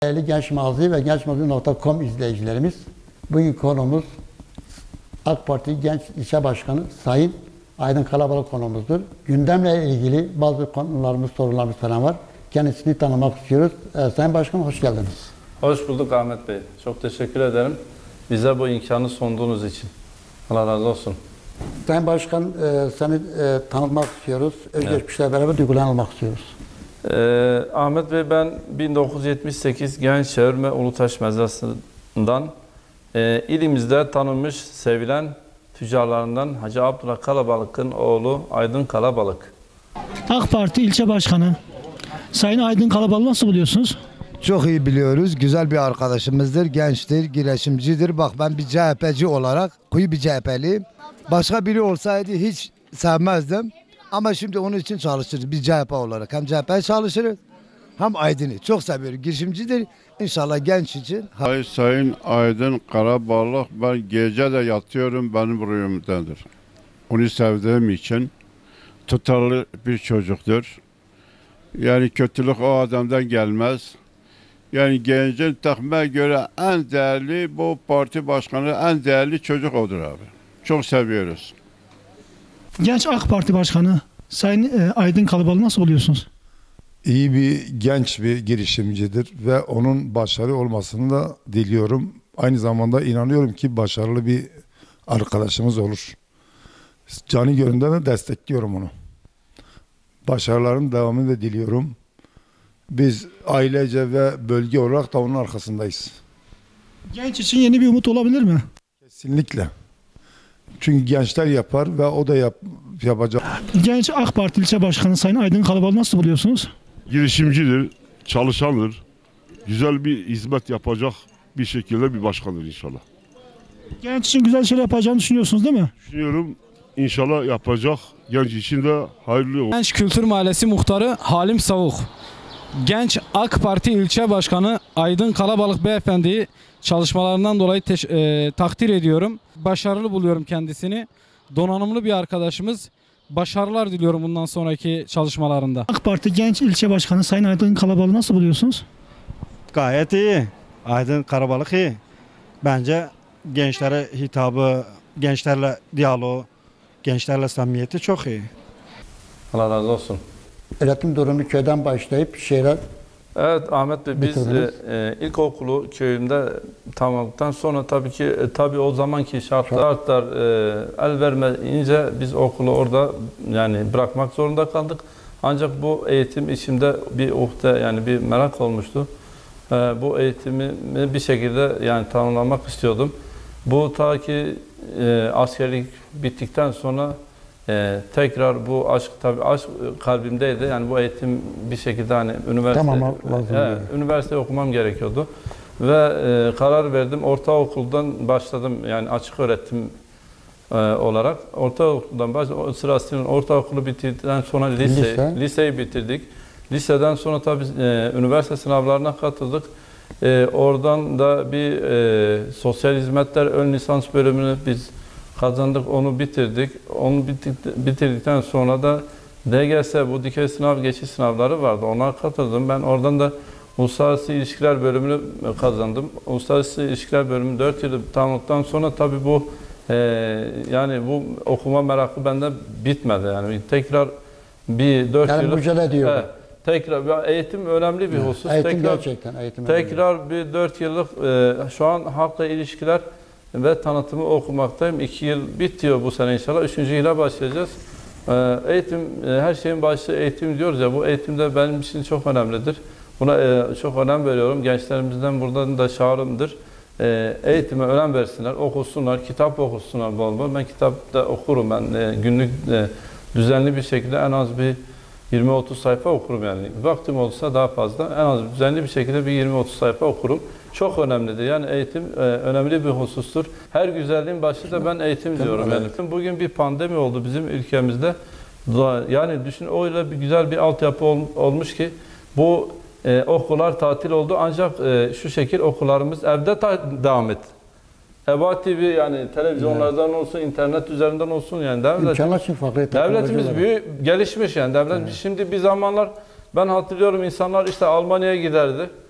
Değerli Genç Mazi ve gençmazi.com izleyicilerimiz, bugün konumuz AK Parti Genç İlçe Başkanı Sayın Aydın Kalabalık konuğumuzdur. Gündemle ilgili bazı konularımız, sorularımız falan var. Kendisini tanımak istiyoruz. Sayın Başkanım, hoş geldiniz. Hoş bulduk Ahmet Bey. Çok teşekkür ederim bize bu imkanı sunduğunuz için. Allah razı olsun. Sayın Başkan, seni tanımak istiyoruz. Özgeçmişle beraber duygularını almak istiyoruz. Ahmet Bey, ben 1978 Genç Çevirme Ulutaş Mezrası'ndan ilimizde tanınmış, sevilen tüccarlarından Hacı Abdullah Kalabalık'ın oğlu Aydın Kalabalık. AK Parti ilçe başkanı Sayın Aydın Kalabalık'ı nasıl buluyorsunuz? Çok iyi biliyoruz. Güzel bir arkadaşımızdır. Gençtir, girişimcidir. Bak, ben bir CHP'ci olarak, kuyu bir CHP'liyim. Başka biri olsaydı hiç sevmezdim. Ama şimdi onun için çalışırız. Biz CHP olarak hem CHP'ye çalışırız hem Aydın'ı. Çok seviyoruz. Girişimcidir. İnşallah genç için. Sayın Aydın Kalabalık, ben gece de yatıyorum, benim rüyamdadır. Onu sevdiğim için tutarlı bir çocuktur. Yani kötülük o adamdan gelmez. Yani gencin takvime göre en değerli, bu parti başkanı en değerli çocuk odur abi. Çok seviyoruz. Genç AK Parti Başkanı Sayın Aydın Kalabalık'ı nasıl buluyorsunuz? İyi bir genç bir girişimcidir ve onun başarılı olmasını da diliyorum. Aynı zamanda inanıyorum ki başarılı bir arkadaşımız olur. Canı gönülden de destekliyorum onu. Başarıların devamını da diliyorum. Biz ailece ve bölge olarak da onun arkasındayız. Genç için yeni bir umut olabilir mi? Kesinlikle. Çünkü gençler yapar ve o da yapacak. Genç AK Parti ilçe başkanı Sayın Aydın Kalabalık'ı nasıl buluyorsunuz? Girişimcidir, çalışandır. Güzel bir hizmet yapacak bir şekilde bir başkandır inşallah. Genç için güzel şeyler yapacağını düşünüyorsunuz değil mi? Düşünüyorum, inşallah yapacak. Genç için de hayırlı olsun. Genç Kültür Mahallesi Muhtarı Halim Savuk. Genç AK Parti ilçe başkanı Aydın Kalabalık beyefendiyi çalışmalarından dolayı takdir ediyorum. Başarılı buluyorum kendisini. Donanımlı bir arkadaşımız. Başarılar diliyorum bundan sonraki çalışmalarında. AK Parti Genç İlçe Başkanı Sayın Aydın Kalabalık'ı nasıl buluyorsunuz? Gayet iyi. Aydın Kalabalık iyi. Bence gençlere hitabı, gençlerle diyaloğu, gençlerle samimiyeti çok iyi. Allah razı olsun. Üretim durumu köyden başlayıp şehre... Evet Ahmet Bey, biz ilkokulu köyümde tamamladıktan sonra tabii o zamanki şartlar el vermeyince biz okulu orada yani bırakmak zorunda kaldık. Ancak bu eğitim içimde bir uhde, yani bir merak olmuştu. Bu eğitimi bir şekilde yani tamamlamak istiyordum. Bu ta ki askerlik bittikten sonra tekrar bu aşk, tabii aşk kalbimdeydi. Yani bu eğitim bir şekilde hani üniversite okumam gerekiyordu. Ve karar verdim. Ortaokuldan başladım, yani açık öğretim olarak. Ortaokuldan başladım. Sırasıyla ortaokulu bitirdikten sonra liseyi bitirdik. Liseden sonra tabii üniversite sınavlarına katıldık. Oradan da bir sosyal hizmetler ön lisans bölümünü biz kazandık, onu bitirdik. Onu bitirdikten sonra da DGS, bu dikey sınav, geçiş sınavları vardı. Ona katıldım. Ben oradan da Uluslararası İlişkiler bölümünü kazandım. Uluslararası İlişkiler bölümü 4 yıl tamamladıktan sonra tabii bu yani bu okuma merakı bende bitmedi. Yani tekrar bir 4 yıl... Yani mücadele ediyor. Tekrar eğitim önemli bir husus. Eğitim gerçekten eğitim. Tekrar bir 4 yıllık şu an halkla ilişkiler ve tanıtımı okumaktayım. 2 yıl bitiyor bu sene inşallah. 3. yıla başlayacağız. Eğitim, her şeyin başı eğitim diyoruz ya, bu eğitim de benim için çok önemlidir. Buna çok önem veriyorum. Gençlerimizden buradan da çağrımdır. Eğitime önem versinler, okusunlar, kitap okusunlar bol bol. Ben kitap da okurum. Ben günlük düzenli bir şekilde en az bir 20-30 sayfa okurum yani. Vaktim olursa daha fazla. En az düzenli bir şekilde bir 20-30 sayfa okurum. Çok önemlidir. Yani eğitim önemli bir husustur. Her güzelliğin başı da ben eğitim diyorum yani. Bugün bir pandemi oldu bizim ülkemizde. Yani düşün, öyle bir güzel bir altyapı olmuş ki bu okullar tatil oldu. Ancak şu şekil okullarımız evde devam etti. EBA TV, yani televizyonlardan olsun, internet üzerinden olsun, yani devletimiz gelişmiş yani devlet. Şimdi bir zamanlar ben hatırlıyorum, insanlar işte Almanya'ya giderdi.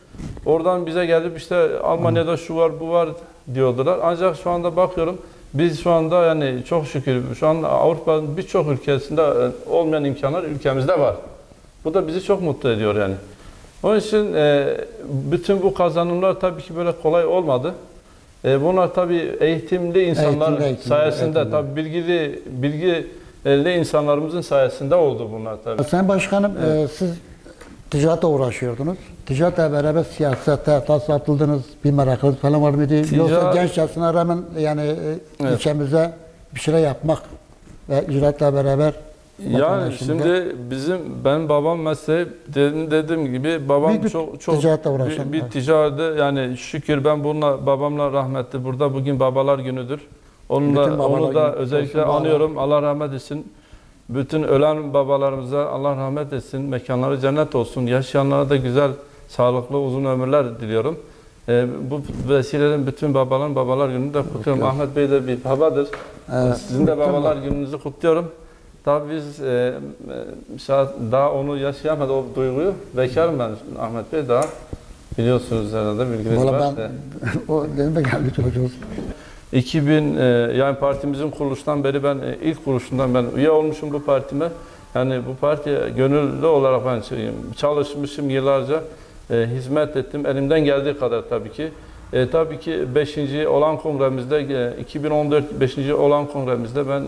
Oradan bize gelip işte Almanya'da şu var bu var diyordular. Ancak şu anda bakıyorum biz şu anda yani çok şükür şu anda Avrupa'nın birçok ülkesinde olmayan imkanlar ülkemizde var. Bu da bizi çok mutlu ediyor yani. Onun için bütün bu kazanımlar tabii ki böyle kolay olmadı. Bunlar tabii eğitimli insanlar sayesinde, tabii bilgili insanlarımızın sayesinde oldu bunlar tabii. Sayın Başkanım, siz ticaretle uğraşıyordunuz. Ticaretle beraber siyasete atıldınız, bir merakınız falan var mıydı? Yoksa genç yaşına rağmen yani ilçemize bir şeyler yapmak ve icraatle beraber. Yani şimdi benim babam mesleği dediğim gibi babam çok ticaretle uğraşan bir ticarette yani şükür ben babamla rahmetli burada bugün babalar günüdür. Onu da özellikle anıyorum. Allah rahmet etsin. Bütün ölen babalarımıza Allah rahmet etsin. Mekanları cennet olsun. Yaşayanlara da güzel, sağlıklı, uzun ömürler diliyorum. Bu vesilenin bütün babalar gününü de kutluyorum. Ahmet Bey de bir babadır. Sizin de babalar gününüzü kutluyorum. Tabii biz daha onu yaşayamadı o duyguyu. Bekarım ben Ahmet Bey daha. Biliyorsunuz herhalde bilginiz var. O benim de geldi çocuğuz. 2000 yani partimizin kuruluştan beri ben ilk kuruluşundan ben üye olmuşum bu partime. Yani bu partiye gönüllü olarak ben çalışmışım yıllarca. Hizmet ettim. Elimden geldiği kadar tabii ki. Tabii ki 5. olan kongremizde 2014 5. olan kongremizde ben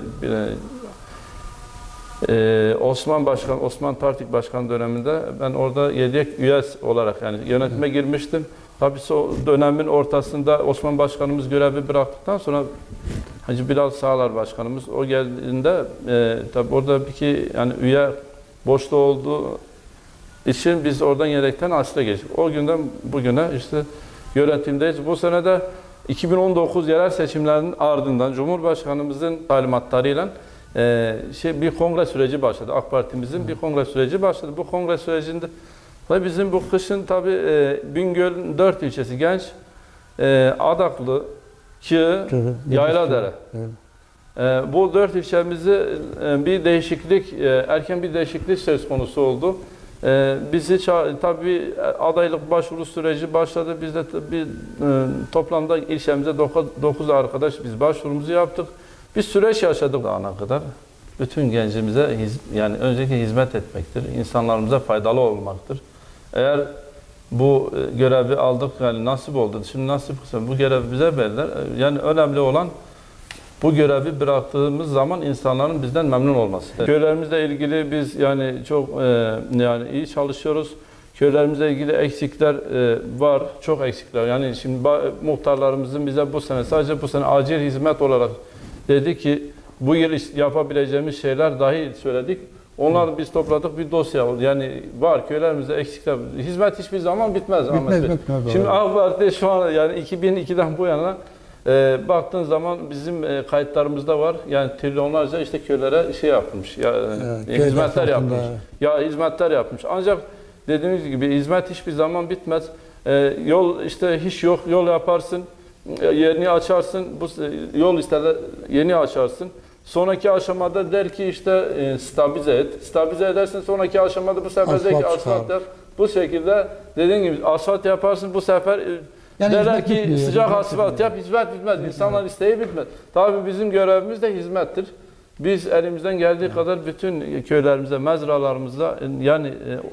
Osman Tartik Başkan döneminde ben orada yedek üye olarak yani yönetime girmiştim. Tabii o dönemin ortasında Osman Başkanımız görevi bıraktıktan sonra Hacı Bilal Sağlar Başkanımız o geldiğinde tabii orada yani üye boşluğu olduğu için biz oradan yedekten asla geçtik. O günden bugüne işte yönetimdeyiz. Bu sene de 2019 yerel seçimlerinin ardından Cumhurbaşkanımızın talimatlarıyla bir kongre süreci başladı. AK Parti'mizin bir kongre süreci başladı. Bu kongre sürecinde ve bizim bu kışın tabii Bingöl'ün 4 ilçesi Genç, Adaklı, Kığ, Yayladere. Bu 4 ilçemizi bir değişiklik, erken bir değişiklik söz konusu oldu. Bizi tabii adaylık başvuru süreci başladı. Biz de toplamda ilçemize 9 arkadaş biz başvurumuzu yaptık. Bir süreç yaşadık daha ana kadar. Bütün gencimize yani öncelikle hizmet etmektir. İnsanlarımıza faydalı olmaktır. Eğer bu görevi aldık yani nasip oldu. Şimdi nasip kısmı bu görevi bize verdiler. Yani önemli olan bu görevi bıraktığımız zaman insanların bizden memnun olması. Köylerimizle ilgili biz yani çok yani iyi çalışıyoruz. Köylerimizle ilgili eksikler var. Çok eksikler. Yani şimdi muhtarlarımızın bize sadece bu sene acil hizmet olarak dedi ki bu yıl yapabileceğimiz şeyler dahi söyledik. Onları biz topladık bir dosya oldu. Yani var köylerimizde eksikler. Hizmet hiçbir zaman bitmez. Bitmez. Şimdi AK Parti şu an yani 2002'den bu yana baktığın zaman bizim kayıtlarımızda var. Yani trilyonlarca işte köylere yapılmış. Hizmetler yapmış. Hizmetler yapmış. Ancak dediğimiz gibi hizmet hiçbir zaman bitmez. Yol işte hiç yok. Yol yaparsın. Yerini açarsın. Bu yol isterler yeni açarsın. Sonraki aşamada der ki işte stabilize et. Stabilize edersin. Sonraki aşamada bu sefer der ki asfalt yap. Bu şekilde dediğim gibi asfalt yaparsın. Bu sefer yani derler ki sıcak asfalt yap. Hizmet bitmez. İnsanlar isteği bitmez. Tabii bizim görevimiz de hizmettir. Biz elimizden geldiği kadar bütün köylerimize, mezralarımızda yani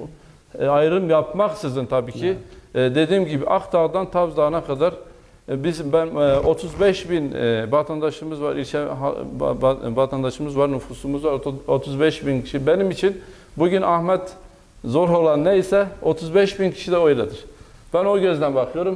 ayrım yapmaksızın tabii ki dediğim gibi Akdağ'dan Tavs Dağı'na kadar ben 35 bin vatandaşımız var, ilçe vatandaşımız var, nüfusumuz var, 35 bin kişi. Benim için bugün Ahmet zor olan neyse 35 bin kişi de öyledir. Ben o gözden bakıyorum.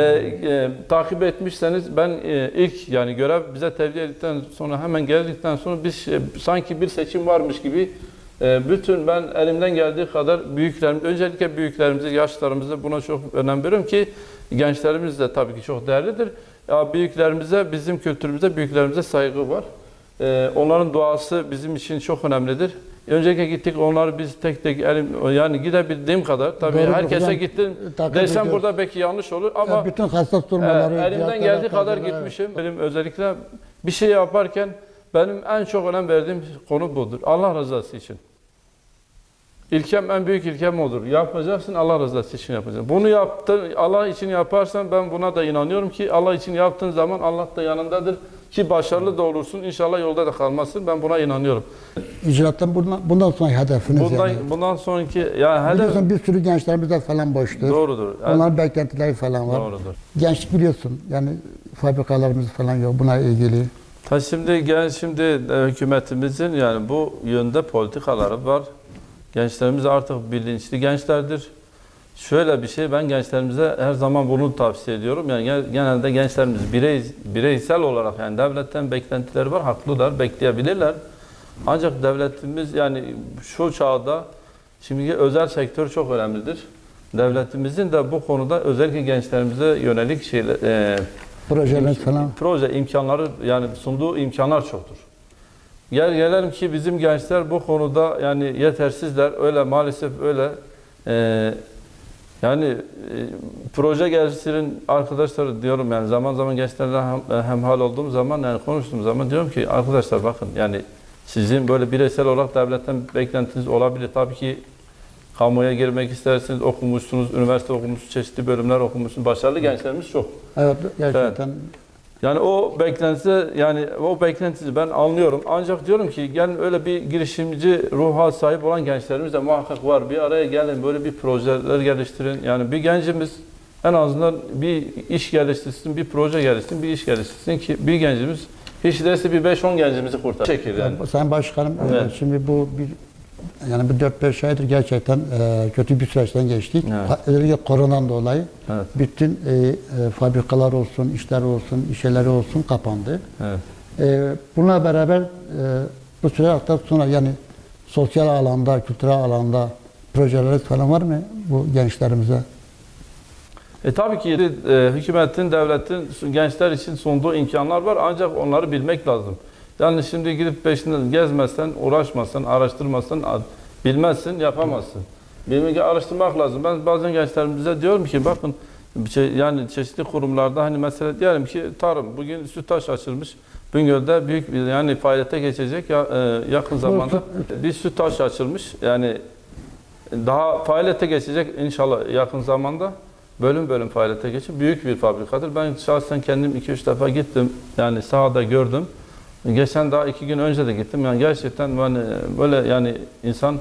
Takip etmişseniz ben ilk yani görev bize tevdi edildikten sonra hemen geldikten sonra biz sanki bir seçim varmış gibi bütün ben elimden geldiği kadar öncelikle büyüklerimize, yaşlarımıza buna çok önem veriyorum ki gençlerimiz de tabii ki çok değerlidir. Büyüklerimize, bizim kültürümüzde büyüklerimize saygı var. Onların duası bizim için çok önemlidir. Öncelikle gittik onları biz tek yani gidebildiğim kadar tabii doğru, herkese gittim desem burada belki yanlış olur ama bütün hassas durumları elimden geldiği kadar gitmişim. Benim özellikle bir şey yaparken benim en çok önem verdiğim konu budur. Allah rızası için. İlkem, en büyük ilkem odur. Yapacaksın, Allah rızası için yapacaksın. Bunu yaptın, Allah için yaparsan ben buna da inanıyorum ki Allah için yaptığın zaman Allah da yanındadır. Ki başarılı da olursun, inşallah yolda da kalmazsın. Ben buna inanıyorum. İcraattan bundan sonraki hedefiniz yani. Bundan sonraki, ya hedef... Biliyorsun bir sürü gençlerimiz de falan boştur. Doğrudur. Onların beklentileri falan var. Doğrudur. Gençlik biliyorsun yani fabrikalarımız falan yok buna ilgili. Şimdi hükümetimizin yani bu yönde politikaları var. Gençlerimiz artık bilinçli gençlerdir. Şöyle bir şey, ben gençlerimize her zaman bunu tavsiye ediyorum. Yani genelde gençlerimiz bireysel olarak yani devletten beklentileri var, haklılar, bekleyebilirler. Ancak devletimiz yani şu çağda şimdiki özel sektör çok önemlidir. Devletimizin de bu konuda özellikle gençlerimize yönelik projeler falan. Proje imkanları yani sunduğu imkanlar çoktur. Gelelim ki bizim gençler bu konuda yani yetersizler. Öyle maalesef öyle. Proje geliştirin arkadaşlar diyorum yani zaman zaman gençlerle hemhal olduğum zaman yani konuştuğum zaman diyorum ki arkadaşlar bakın yani sizin böyle bireysel olarak devletten beklentiniz olabilir. Tabii ki kamuya girmek isterseniz okumuşsunuz, üniversite okumuşsunuz, çeşitli bölümler okumuşsunuz. Başarılı gençlerimiz çok. Evet gerçekten. Evet. Yani o beklentisi ben anlıyorum. Ancak diyorum ki gelin öyle bir girişimci ruha sahip olan gençlerimiz de muhakkak var. Bir araya gelin böyle bir projeler geliştirin. Yani bir gencimiz en azından bir iş geliştirsin, bir proje geliştirsin, bir iş geliştirsin ki bir gencimiz hiç değilse bir 5-10 gencimizi kurtarır. Çekir yani. Sayın Başkanım Evet. şimdi bu bir 4-5 aydır gerçekten kötü bir süreçten geçtik. Evet. Özellikle koronadan dolayı Evet. bütün fabrikalar olsun, işler olsun, iş yerleri olsun kapandı. Evet. Bununla beraber bu süreçten sonra yani sosyal alanda, kültürel alanda projeler falan var mı bu gençlerimize? Tabii ki hükümetin, devletin gençler için sunduğu imkanlar var ancak onları bilmek lazım. Yani şimdi gidip peşinden gezmezsen, uğraşmazsan, araştırmazsan, bilmezsin, yapamazsın. Araştırmak lazım. Ben bazen gençlerimize diyorum ki bakın yani çeşitli kurumlarda hani mesela diyelim ki tarım bugün Süttaş açılmış. Bingöl'de büyük bir yani faaliyete geçecek yakın zamanda bir Süttaş açılmış. Yani daha faaliyete geçecek inşallah yakın zamanda. Bölüm faaliyete geçip büyük bir fabrikadır. Ben şahsen kendim 2-3 defa gittim. Yani sahada gördüm. Geçen daha 2 gün önce de gittim. Yani gerçekten yani böyle yani insan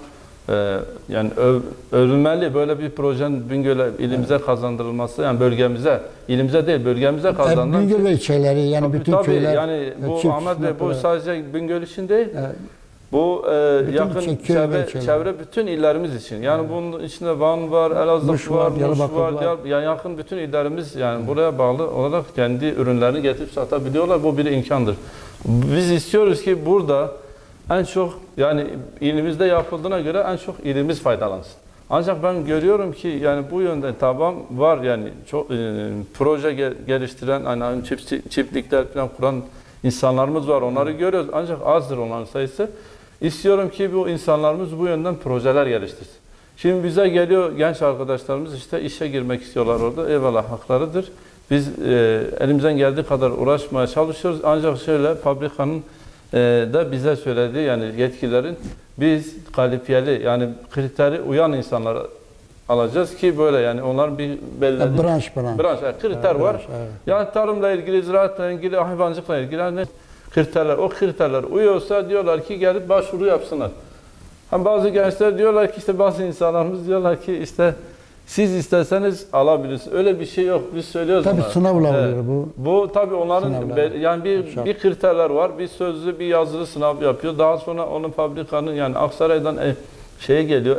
yani övülmeli böyle bir projenin Bingöl'e ilimize kazandırılması yani bölgemize, ilimize değil bölgemize kazandırılması. Bingöl ve ilçeleri yani bütün köyler. Yani bu Ahmet Bey bu sadece Bingöl için değil. Evet. Bu yakın çevre bütün illerimiz için. Yani bunun içinde Van var, Elazığ Muş var, Diyarbakır var. Yani yakın bütün illerimiz yani buraya bağlı olarak kendi ürünlerini getirip satabiliyorlar. Bu bir imkandır. Biz istiyoruz ki burada en çok yani ilimizde yapıldığına göre en çok ilimiz faydalansın. Ancak ben görüyorum ki yani bu yönde taban var yani çok proje geliştiren hani çiftlikler falan kuran insanlarımız var. Onları görüyoruz ancak azdır onların sayısı. İstiyorum ki bu insanlarımız bu yönden projeler geliştirsin. Şimdi bize geliyor genç arkadaşlarımız işte işe girmek istiyorlar orada. Eyvallah haklarıdır. Biz elimizden geldiği kadar uğraşmaya çalışıyoruz. Ancak şöyle fabrikanın da bize söylediği yani yetkililerin biz kalifiyeli yani kriteri uyan insanları alacağız ki böyle yani onların bir belli branş kriter var. Evet. Yani tarımla ilgili, ziraatla ilgili, hayvancılıkla ilgili yani kriterler, o kriterler uyuyorsa diyorlar ki gelip başvuru yapsınlar. Hem bazı gençler diyorlar ki işte bazı insanlarımız diyorlar ki işte siz isterseniz alabilirsiniz. Öyle bir şey yok. Biz söylüyoruz tabii onlara. sınavla oluyor bu. Bu tabii onların yani bir kriterler var. Bir sözlü, bir yazılı sınav yapıyor. Daha sonra onun fabrikanın yani Aksaray'dan geliyor.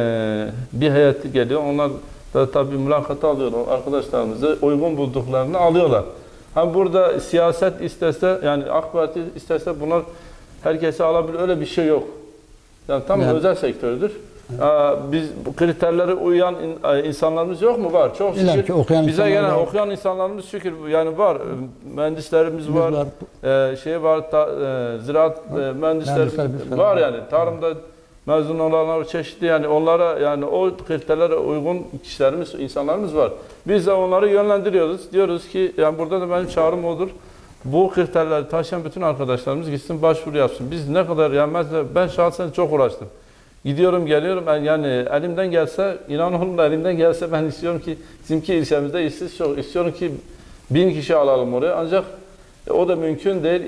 Bir heyeti geliyor. Onlar da tabii mülakata alıyorlar. Arkadaşlarımızı uygun bulduklarını alıyorlar. Hem burada siyaset istese yani AK Parti istese bunlar herkese alabilir. Öyle bir şey yok. Yani tam özel sektördür. Biz bu kriterlere uyan insanlarımız yok mu? Var. Çok şükür. Bize gelen okuyan insanlarımız şükür yani var. Mühendislerimiz var. Ziraat mühendislerimiz var yani. Tarımda mezun olanlar çeşitli yani onlara yani o kriterlere uygun kişilerimiz, insanlarımız var. Biz de onları yönlendiriyoruz. Diyoruz ki yani burada da benim çağrım odur. Bu kriterleri taşıyan bütün arkadaşlarımız gitsin başvuru yapsın. Biz ne kadar yani mesela ben şahsen çok uğraştım. Gidiyorum geliyorum yani elimden gelse inan olun elimden gelse ben istiyorum ki bizimki ilçemizde işsiz çok istiyorum ki 1000 kişi alalım oraya ancak o da mümkün değil.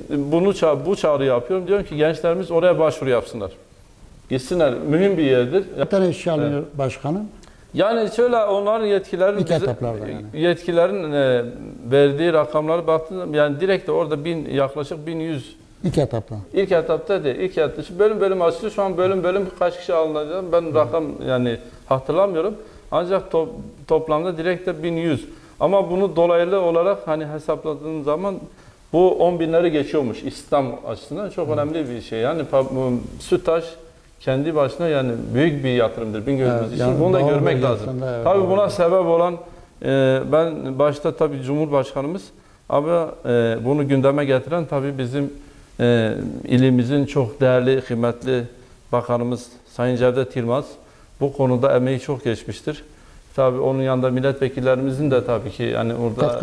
Bu çağrı yapıyorum. Diyorum ki gençlerimiz oraya başvuru yapsınlar. Gitsinler. Mühim bir yerdir. Ne tane işe alınıyor başkanım? Yani şöyle onların yetkilerin İlk etaplarda yani. Yetkilerin verdiği rakamları baktığında yani direkt de orada yaklaşık 1100 İlk etapta. İlk etapta değil. İlk etapta bölüm bölüm açılıyor. Şu an bölüm bölüm kaç kişi alınacak ben rakam yani hatırlamıyorum. Ancak toplamda direkt de 1100. Ama bunu dolaylı olarak hani hesapladığın zaman bu 10 binleri geçiyormuş İslam açısından çok önemli bir şey. Yani Sütaş kendi başına yani büyük bir yatırımdır Bingöl'ümüz için. Yani bunu da görmek lazım. Evet, tabii buna sebep olan ben başta tabii Cumhurbaşkanımız ama bunu gündeme getiren tabii bizim ilimizin çok değerli, kıymetli bakanımız Sayın Cevdet Yılmaz bu konuda emeği çok geçmiştir. Tabii onun yanında milletvekillerimizin de tabii ki yani orada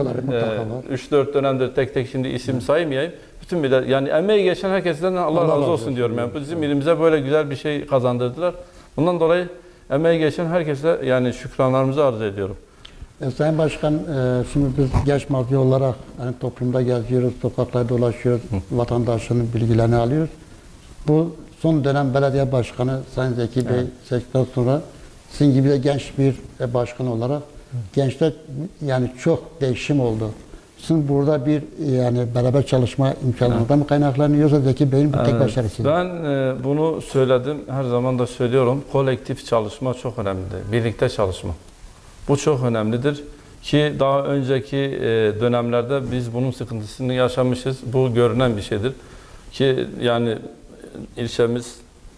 3-4 dönemdir tek tek şimdi isim saymayayım. Bütün millet yani emeği geçen herkesten Allah razı olsun diyorum. Yani bizim ilimize böyle güzel bir şey kazandırdılar. Bundan dolayı emeği geçen herkese yani şükranlarımızı arz ediyorum. Sayın Başkan, şimdi biz genç mafya olarak yani toplumda geziyoruz, sokaklarda dolaşıyoruz, vatandaşların bilgilerini alıyoruz. Bu son dönem belediye başkanı Sayın Zeki Bey seçtikten sonra sizin gibi de genç bir başkan olarak gençler yani çok değişim oldu. Sizin burada bir yani beraber çalışma imkanlarından mı kaynaklanıyor yoksa Zeki Bey'in bir tek başarısı? Ben bunu söyledim, her zaman da söylüyorum. Kolektif çalışma çok önemlidir. Birlikte çalışma. Bu çok önemlidir ki daha önceki dönemlerde biz bunun sıkıntısını yaşamışız. Bu görünen bir şeydir ki yani ilçemiz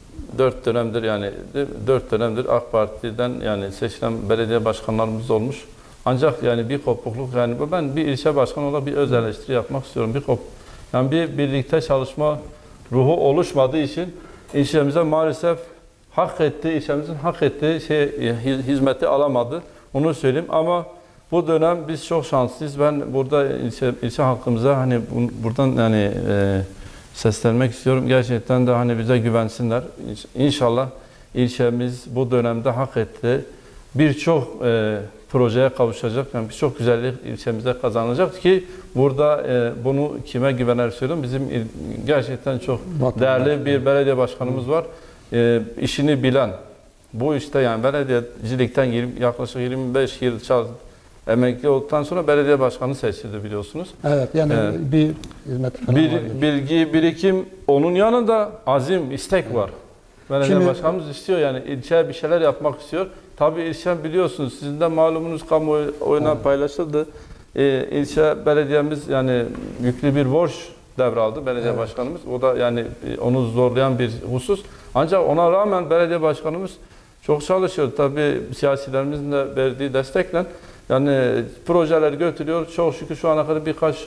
4 dönemdir yani 4 dönemdir AK Parti'den yani seçilen belediye başkanlarımız olmuş. Ancak yani bir kopukluk yani ben bir ilçe başkanı olarak bir öz eleştiri yapmak istiyorum. Yani bir birlikte çalışma ruhu oluşmadığı için ilçemize maalesef ilçemizin hak ettiği hizmeti alamadı. Onu söyleyeyim ama bu dönem biz çok şanslıyız. Ben burada ilçe halkımıza hani buradan yani seslenmek istiyorum. Gerçekten de hani bize güvensinler. İnşallah ilçemiz bu dönemde hak etti. Birçok projeye kavuşacak. Yani birçok güzellik ilçemize kazanılacak ki burada bunu kime güvener söylüyorum. Bizim gerçekten çok değerli bir belediye başkanımız var. İşini bilen. Bu işte yani belediyecilikten yaklaşık 25 yıl emekli olduktan sonra belediye başkanı seçildi biliyorsunuz. Evet yani bir hizmet falan bilgi, birikim onun yanında azim, istek var. Belediye başkanımız istiyor yani ilçeye bir şeyler yapmak istiyor. Tabii ilçe biliyorsunuz sizin de malumunuz kamuoyuna paylaşıldı. İlçe belediyemiz yani yüklü bir borç devraldı belediye başkanımız. O da yani onu zorlayan bir husus. Ancak ona rağmen belediye başkanımız çok çalışıyor. Tabii siyasilerimizin de verdiği destekle yani projeler götürüyor. Çok şükür şu ana kadar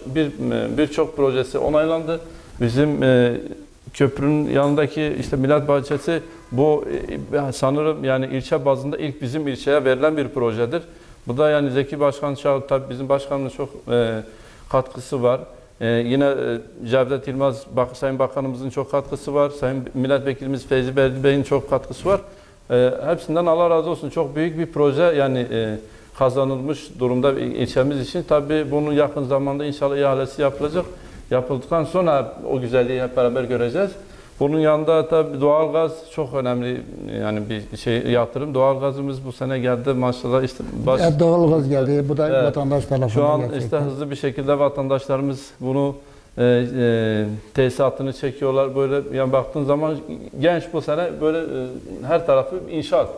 birçok projesi onaylandı. Bizim köprünün yanındaki işte Millet Bahçesi bu sanırım yani ilçe bazında ilk bizim ilçeye verilen bir projedir. Bu da yani Zeki Başkan tabii bizim başkanımızın çok katkısı var. Yine Cevdet Yılmaz Sayın Bakanımızın çok katkısı var. Sayın Milletvekilimiz Feyzi Berdi Bey'in çok katkısı var. Hepsinden Allah razı olsun. Çok büyük bir proje yani kazanılmış durumda ilçemiz için. Tabii bunun yakın zamanda inşallah ihalesi yapılacak. Yapıldıktan sonra o güzelliği hep beraber göreceğiz. Bunun yanında tabii doğalgaz çok önemli yani bir yatırım. Doğalgazımız bu sene geldi maşallah işte doğalgaz geldi. Bu da vatandaş tarafından. Şu an işte hızlı bir şekilde vatandaşlarımız bunu tesisatını çekiyorlar. Böyle yani baktığın zaman genç bu sene böyle her tarafı inşaat.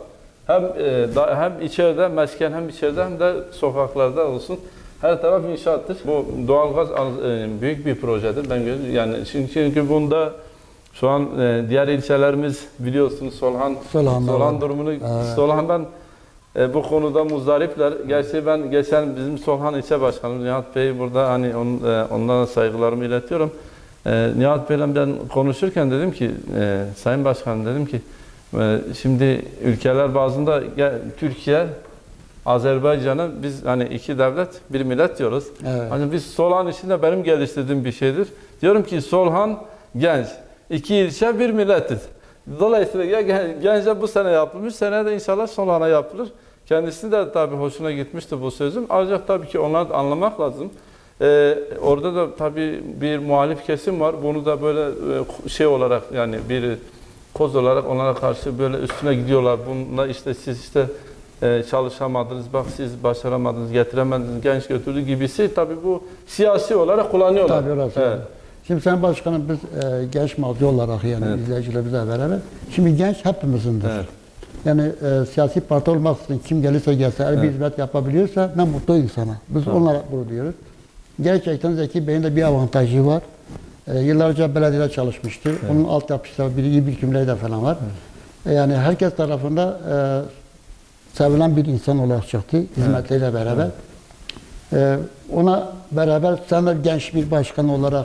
Hem içeride mesken hem içeride hem de sokaklarda olsun. Her taraf inşaattır. Bu doğalgaz büyük bir projedir. Ben yani çünkü bunda şu an diğer ilçelerimiz biliyorsunuz Solhan durumunu Solhan'dan bu konuda muzdaripler. Gerçi ben geçen bizim Solhan ilçe başkanımız Nihat Bey burada hani onlara saygılarımı iletiyorum. Nihat Bey'le ben konuşurken dedim ki Sayın Başkanım dedim ki şimdi ülkeler bazında Türkiye Azerbaycan'a biz hani iki devlet bir millet diyoruz. Evet. Hani biz Solhan içinde benim geliştirdiğim bir şeydir. Diyorum ki Solhan genç. İki ilçe bir milletiz. Dolayısıyla ya gence bu sene yapılmış, seneye de inşallah solana yapılır. Kendisi de tabii hoşuna gitmişti bu sözüm. Ancak tabii ki onları da anlamak lazım. Orada da tabii bir muhalif kesim var. Bunu da böyle şey olarak yani bir koz olarak onlara karşı böyle üstüne gidiyorlar. Bununla işte siz işte çalışamadınız, bak siz başaramadınız, getiremediniz, genç götürdü gibisi tabii bu siyasi olarak kullanıyorlar. Tabii orası. Evet. Şimdi Sayın Başkanım biz genç mağdur olarak yani Evet. izleyicilerimizle beraber. Şimdi genç hepimizindir. Evet. Yani siyasi parti olmaksızın kim gelirse gelse, eğer bir Evet. hizmet yapabiliyorsa ne mutlu insana. Biz onlara bunu diyoruz. Gerçekten Zeki Bey'in de bir avantajı var. Yıllarca belediyede çalışmıştı. Evet. Onun altyapısı bir iyi birikimleri de falan var. Yani herkes tarafında sevilen bir insan olarak çıktı hizmetleriyle beraber. Ona beraber sen de genç bir başkan olarak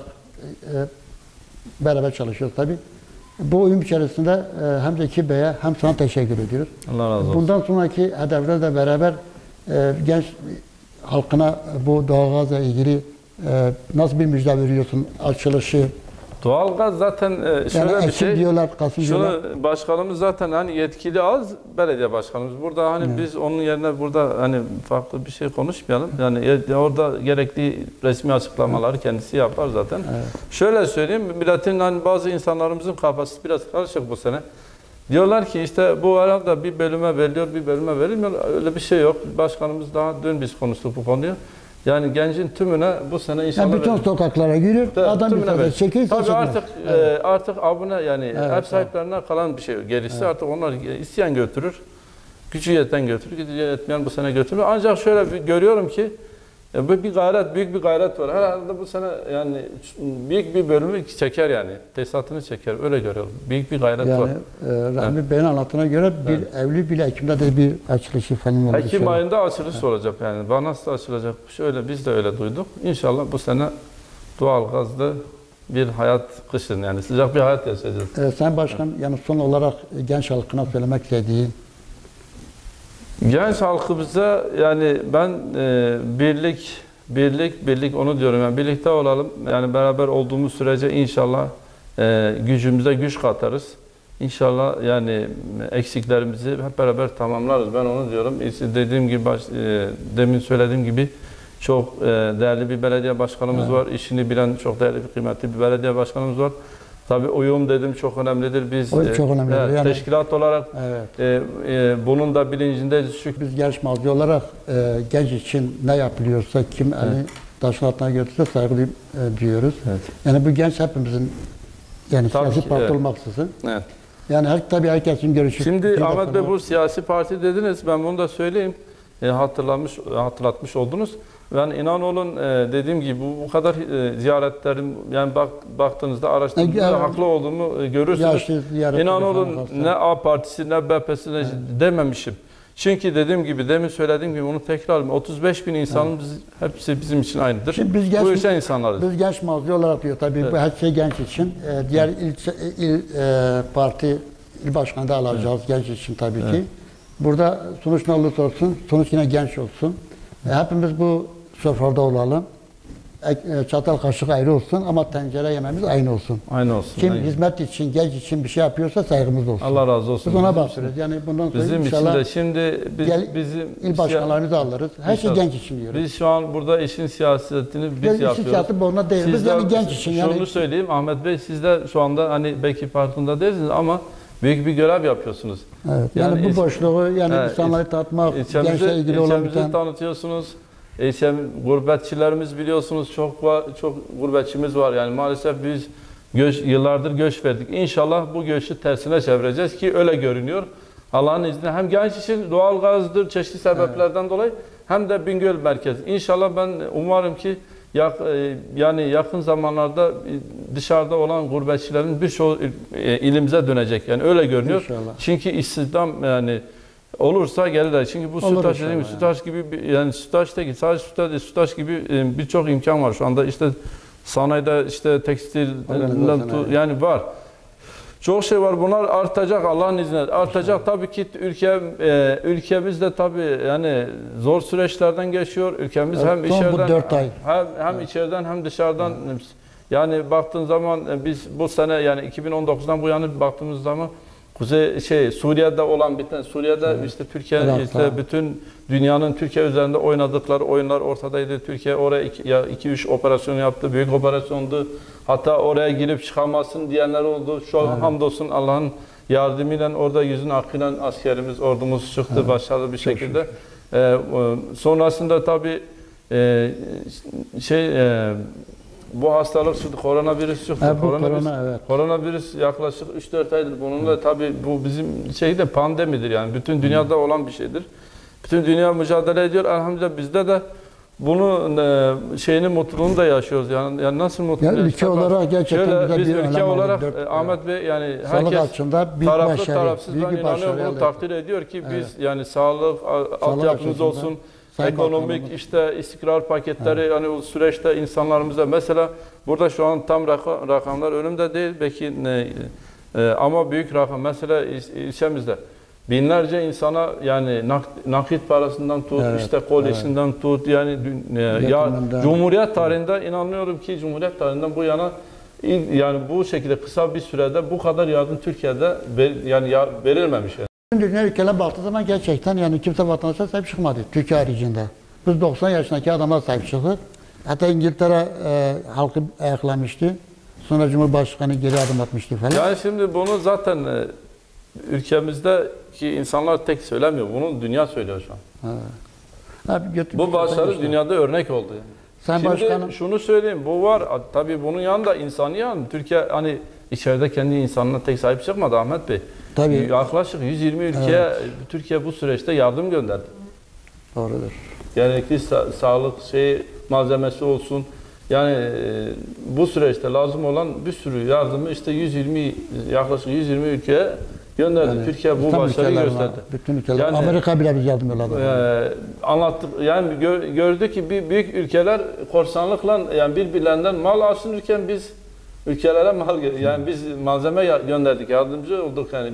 beraber çalışıyoruz tabii. Bu uyum içerisinde hem Zeki Bey'e hem sana teşekkür ediyoruz. Allah razı olsun. Bundan sonraki hedeflerde de beraber genç halkına bu doğalgazla ilgili nasıl bir müjde veriyorsun? Açılışı, Doğalgaz zaten şöyle yani bir Ekim şey. diyorlar, Kasım diyorlar. Şunu başkanımız zaten hani yetkili az belediye başkanımız. Burada hani biz onun yerine burada hani farklı bir şey konuşmayalım. Yani orada gerekli resmi açıklamaları kendisi yapar zaten. Şöyle söyleyeyim, milletin hani bazı insanlarımızın kafası biraz karışık bu sene. Diyorlar ki işte bu arada bir bölüme veriliyor, bir bölüme verilmiyor. Öyle bir şey yok. Başkanımız daha dün biz konuştuk bu konuyu. Yani gencin tümüne bu sene inşallah... Yani bütün sokaklara giriyor, adam bir tane çekilse tabii çekmez. artık abone yani ev sahiplerine kalan bir şey. Gerisi artık onlar isteyen götürür. Gücü yeten götürür, gücü yetmeyen bu sene götürmüyor. Ancak şöyle görüyorum ki bir gayret, büyük bir gayret var. Herhalde bu sene yani büyük bir bölümü çeker yani. Tesisatını çeker. Öyle görüyorum. Büyük bir gayret var. Yani Rahmi Bey'in anlattığına göre bir evli bile Ekim'de de bir açılışı falan olacak. Ekim ayında açılış olacak yani. Nasıl açılacak? Şöyle biz de öyle duyduk. İnşallah bu sene doğalgazlı bir hayat kışın yani sıcak bir hayat yaşayacağız. Sayın Başkan yani son olarak genç halkına söylemek istediğin Genç halkımıza yani ben birlik onu diyorum yani birlikte olalım. Yani beraber olduğumuz sürece inşallah gücümüze güç katarız. İnşallah yani eksiklerimizi hep beraber tamamlarız. Ben onu diyorum. Dediğim gibi demin söylediğim gibi çok değerli bir belediye başkanımız var. İşini bilen çok değerli bir kıymetli bir belediye başkanımız var. Tabii uyum dedim çok önemlidir. Biz çok önemlidir. Yani, teşkilat olarak bunun da bilincindeyiz. Çünkü biz genç mağdur olarak genç için ne yapılıyorsa kim elini taşın altına götürse saygı diyoruz. Evet. Yani bu genç hepimizin yani tabii siyasi ki, parti olmaksızın. Evet. Yani tabii herkesin görüşü. Şimdi Ahmet Bey bu siyasi parti dediniz. Ben bunu da söyleyeyim. Hatırlatmış oldunuz. Ben inan olun dediğim gibi bu kadar ziyaretlerim yani baktığınızda araştırdığınızda haklı olduğumu görürsünüz. İnan olun ne A partisi ne B partisi dememişim. Çünkü dediğim gibi demin söylediğim gibi onu tekrarlayayım. 35 bin insanımız hepsi bizim için aynıdır. Şimdi biz genç, bu ülke insanlarız. Biz genç mağdur olarak diyor tabii bu her şey genç için. Diğer parti il başkanı da alacağız genç için tabii ki. Burada sonuç ne olursa olsun, sonuç yine genç olsun. Hepimiz bu sofrada olalım. Çatal kaşık ayrı olsun ama tencere yememiz aynı olsun. Aynı olsun. Kim hizmet için, genç için bir şey yapıyorsa saygımız olsun. Allah razı olsun. Biz ona bakıyoruz. Yani bundan sonra bizim inşallah için de şimdi bizim il başkanlarını da alırız. Her şey genç için diyoruz. Biz şu an burada işin siyasetini biz yapıyoruz. Siyaseti boruna değil. Biz yani genç için. Şunu söyleyeyim Ahmet Bey siz de şu anda hani belki farkında değilsiniz ama büyük bir görev yapıyorsunuz. Evet. Yani bu boşluğu yani insanları tanıtmak, gençle ilgili olan ilçemizi tanıtıyorsunuz. Gurbetçilerimiz biliyorsunuz çok gurbetçimiz var yani maalesef biz yıllardır göç verdik. İnşallah bu göçü tersine çevireceğiz ki öyle görünüyor. Allah'ın izniyle hem genç için doğalgazdır çeşitli sebeplerden dolayı hem de Bingöl merkez. İnşallah ben umarım ki yani yakın zamanlarda dışarıda olan gurbetçilerin birçoğu ilimize dönecek. Yani öyle görünüyor. İnşallah. Çünkü istihdam yani olursa gelirler. Çünkü bu Sütaş dediğim gibi Sütaş gibi yani Sütaş değil sadece Sütaş değil, Sütaş gibi birçok imkan var şu anda işte sanayide işte tekstil yani var. Çok şey var. Bunlar artacak Allah'ın izniyle. Artacak tabii ki ülkemiz de tabii yani zor süreçlerden geçiyor. Ülkemiz hem içeriden hem içeriden hem dışarıdan yani baktığın zaman biz bu sene yani 2019'dan bu yana baktığımız zaman Suriye'de olan biten Suriye'de işte Türkiye Irak'ta. işte bütün dünyanın Türkiye üzerinde oynadıkları oyunlar ortadaydı. Türkiye oraya 2-3 operasyon yaptı. Büyük operasyondu. Hatta oraya girip çıkamazsın diyenler oldu. Şu an hamdolsun Allah'ın yardımıyla orada yüzün akıyla askerimiz, ordumuz çıktı başarılı bir şekilde. Sonrasında tabii bu hastalık çıktı, koronavirüs çıktı. Koronavirüs yaklaşık 3-4 aydır. Bununla tabii bu bizim pandemidir yani. Bütün dünyada olan bir şeydir. Bütün dünya mücadele ediyor. Elhamdülillah bizde de bunun mutluluğunu da yaşıyoruz. Yani nasıl mutlu? Yani ülke olarak gerçekten biz bir ülke önem olarak aldık. Ahmet Bey yani Sağlık herkes açısından büyük taraflı başarı, tarafsız büyük ben bir inanıyorum başarı bunu elde takdir ediyor ki biz yani sağlık altyapımız açısından olsun. Sayın Ekonomik Bakanımız. işte istikrar paketleri yani o süreçte insanlarımıza mesela burada şu an tam rakamlar önümde değil belki ama büyük rakam mesela ilçemizde binlerce insana yani nakit parasından tut işte kolyesinden tut yani Cumhuriyet tarihinde inanıyorum ki Cumhuriyet tarihinden bu yana yani bu şekilde kısa bir sürede bu kadar yardım Türkiye'de verilmemiş yani. Dünya ülkelerine baktığı zaman gerçekten yani kimse vatandaşa sahip çıkmadı Türkiye haricinde. Biz 90 yaşındaki adamlar sahip çıktık. Hatta İngiltere halkı ayaklamıştı. Sonra Cumhurbaşkanı geri adım atmıştı falan. Yani şimdi bunu zaten ülkemizdeki insanlar tek söylemiyor. Bunu dünya söylüyor şu an. Bu başarı dünyada örnek oldu. Yani. Sayın Şimdi Başkanım, şunu söyleyeyim. Bu var. Tabii bunun yanında insani yan. Türkiye hani içeride kendi insanına tek sahip çıkmadı Ahmet Bey. tabii Yaklaşık 120 ülkeye Türkiye bu süreçte yardım gönderdi. doğrudur. Gerekli sağlık malzemesi olsun. Yani bu süreçte lazım olan bir sürü yardımı işte yaklaşık 120 ülkeye gönderdi. Yani, Türkiye bu başarıyı gösterdi. Bütün ülkeler. Yani, Amerika bile biz yardım yolladı. Anlattık. Yani gördük ki büyük ülkeler korsanlıkla yani birbirlerinden mal alsınırken biz ülkelere biz malzeme gönderdik, yardımcı olduk yani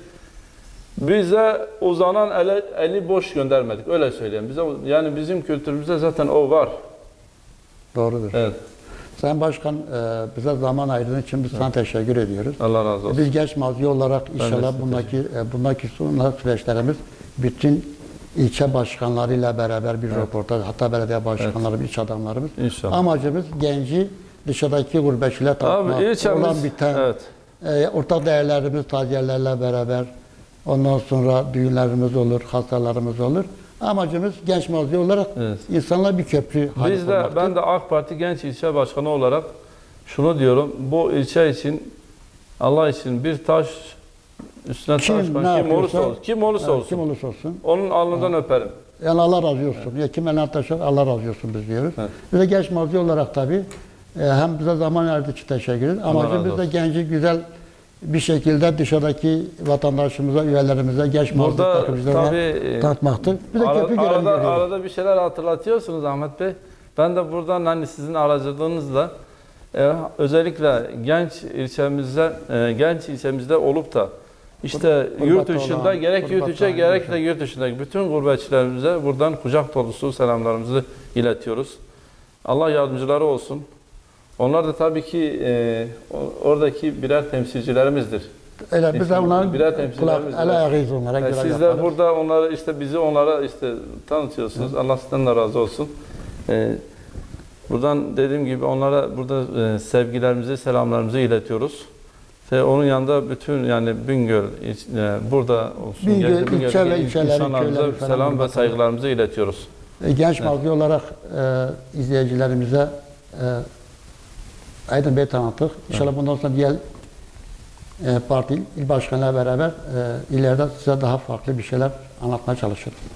bize uzanan eli boş göndermedik. Öyle söyleyeyim. Yani bizim kültürümüzde zaten o var. Doğrudur. Evet. Sayın Başkan bize zaman ayırdığın için biz sana teşekkür ediyoruz. Allah razı olsun. Biz genç mazi olarak inşallah bundaki süreçlerimiz bütün ilçe başkanlarıyla beraber bir röportaj, hatta belediye başkanları, iç adamlarımız. İnşallah. Amacımız genci dışarıdaki gurbetçiler tanıtmak, olan biten, ortak değerlerimiz, taziyelerle beraber, ondan sonra düğünlerimiz olur, hastalarımız olur. Amacımız genç mazi olarak insanlar bir köprü olmaktır. Ben de AK Parti Genç İlçe Başkanı olarak şunu diyorum, bu ilçe için, Allah için bir taş üstüne taş koyan kim olursa olsun, onun alnından öperim. Yani Allah razı olsun. Ya kim eline taşır, Allah razı olsun biz diyoruz. Biz de genç mazi olarak tabii hem bize zaman ayırdığı için teşekkür ederiz. Amacımız da genci güzel bir şekilde dışarıdaki vatandaşımıza, üyelerimize, genç mazi takımcılarına tanıtmaktır. Bir de köprü görevi görüyoruz. Arada bir şeyler hatırlatıyorsunuz Ahmet Bey. Ben de buradan hani sizin aracılığınızla özellikle genç ilçemizde olup da işte yurt dışında gerek yurt içi gerek de yurt dışındaki bütün gurbetçilerimize buradan kucak dolusu selamlarımızı iletiyoruz. Allah yardımcıları olsun. Onlar da tabii ki oradaki birer temsilcilerimizdir. Öyle biz de onların el ayağıyız onlara. Siz de burada onlara tanıtıyorsunuz. Allah sizden de razı olsun. Buradan dediğim gibi onlara burada sevgilerimizi, selamlarımızı iletiyoruz. Ve onun yanında bütün yani Bingöl burada olsun. Bingöl ilçe ve insanlarımıza selam ve saygılarımızı iletiyoruz. Genç mazi olarak izleyicilerimize Aydın Bey tanıttık. İnşallah bundan sonra diğer parti il başkanıyla beraber ileride size daha farklı bir şeyler anlatmaya çalışırız.